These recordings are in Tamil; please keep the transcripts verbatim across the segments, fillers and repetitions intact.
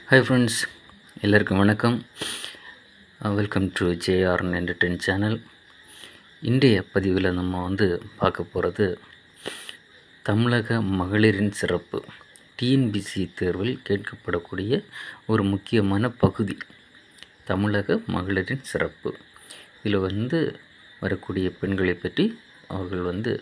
ஹாய் ஃப்ரெண்ட்ஸ், எல்லாருக்கும் வணக்கம். Welcome to JRN entertain channel. இன்றைய பதிவில் நம்ம வந்து பார்க்க போகிறது தமிழக மகளிரின் சிறப்பு. டிஎன்பிசி தேர்வில் கேட்கப்படக்கூடிய ஒரு முக்கியமான பகுதி தமிழக மகளிரின் சிறப்பு. இதில் வந்து வரக்கூடிய பெண்களை பற்றி, அவர்கள் வந்து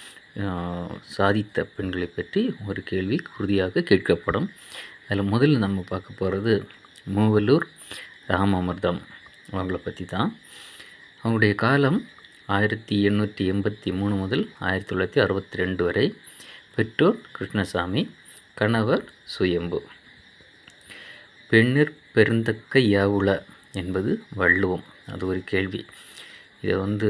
சாதித்த பெண்களை பற்றி ஒரு கேள்வி உறுதியாக கேட்கப்படும். அதில் முதல்ல நம்ம பார்க்க போகிறது மூவலூர் ராமாமிர்தம் அவங்கள பற்றி தான். அவங்களுடைய காலம் ஆயிரத்தி எண்ணூற்றி எண்பத்தி மூணு முதல் ஆயிரத்தி தொள்ளாயிரத்தி அறுபத்தி ரெண்டு வரை. பெற்றோர் கிருஷ்ணசாமி, கணவர் சுயம்பு. பெண்ணிற் பெருந்தக்க யாவுள என்பது வள்ளுவம். அது ஒரு கேள்வி. இதை வந்து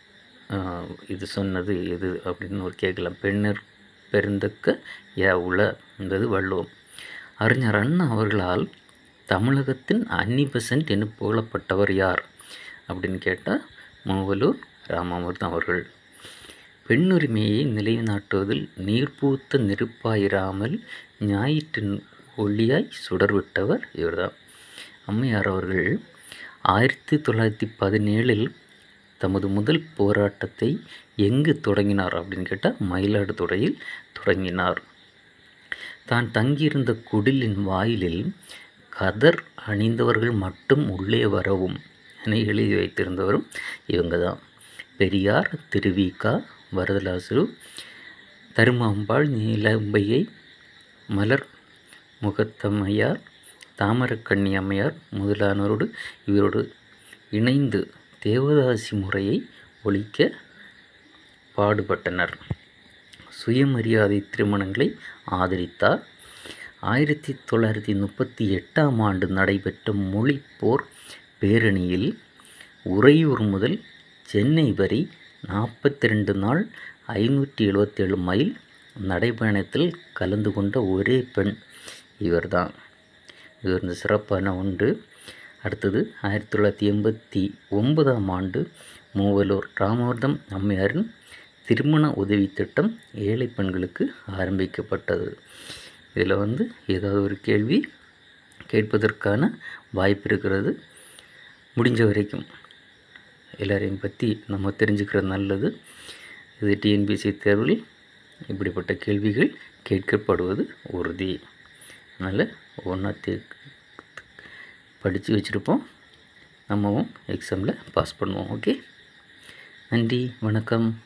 இது சொன்னது எது அப்படின்னு ஒரு கேட்கலாம். பெண்ணிற் பெருந்தக்க யாவுள என்பது வள்ளுவம். அறிஞர் அண்ணா அவர்களால் தமிழகத்தின் அன்னி பெசன்ட் என புகழப்பட்டவர் யார் அப்படின்னு கேட்டால் மூவலூர் ராமாமிர்தம் அவர்கள். பெண்ணுரிமையை நிலைநாட்டுவதில் நீர்பூத்த நெருப்பாயிராமல் ஞாயிற்றின் ஒளியாய் சுடர்விட்டவர் இவர்தான். அம்மையார் அவர்கள் ஆயிரத்தி தொள்ளாயிரத்தி பதினேழில் தமது முதல் போராட்டத்தை எங்கு தொடங்கினார் அப்படின்னு கேட்டால் மயிலாடுதுறையில் தொடங்கினார். தான் தங்கியிருந்த குடிலின் வாயிலில் கதர் அணிந்தவர்கள் மட்டும் உள்ளே வரவும் என எழுதி வைத்திருந்தவரும் இவங்க தான். பெரியார், திருவிக வரதலாசு, தருமாம்பாள், நீலம்பையை, மலர் முகத்தம்மையார், தாமரக்கண்ணி அம்மையார் முதலானோரோடு இவரோடு இணைந்து தேவதாசி முறையை ஒழிக்க பாடுபட்டனர். சுயமரியாதை திருமணங்களை ஆதரித்தார். ஆயிரத்தி தொள்ளாயிரத்தி முப்பத்தி எட்டாம் ஆண்டு நடைபெற்ற மொழிப்போர் பேரணியில் உறையூர் முதல் சென்னை வரை நாற்பத்தி ரெண்டு நாள் ஐநூற்றி எழுபத்தேழு மைல் நடைபயணத்தில் கலந்து கொண்ட ஒரே பெண் இவர்தான். இவர் இந்த சிறப்பான ஒன்று. அடுத்தது ஆயிரத்தி தொள்ளாயிரத்தி எண்பத்தி ஒன்பதாம் ஆண்டு மூவலூர் ராமாமிர்தம் அம்மையாரின் திருமண உதவி திட்டம் ஏழை பெண்களுக்கு ஆரம்பிக்கப்பட்டது. இதில் வந்து ஏதாவது ஒரு கேள்வி கேட்பதற்கான வாய்ப்பு இருக்கிறது. முடிஞ்ச வரைக்கும் எல்லாரையும் பற்றி நம்ம தெரிஞ்சுக்கிறது நல்லது. இது டிஎன்பிசி தேர்வில் இப்படிப்பட்ட கேள்விகள் கேட்கப்படுவது உறுதி. அதனால் ஒன்றா தே படித்து வச்சுருப்போம். நம்மவும் எக்ஸாமில் பாஸ் பண்ணுவோம். ஓகே, நன்றி, வணக்கம்.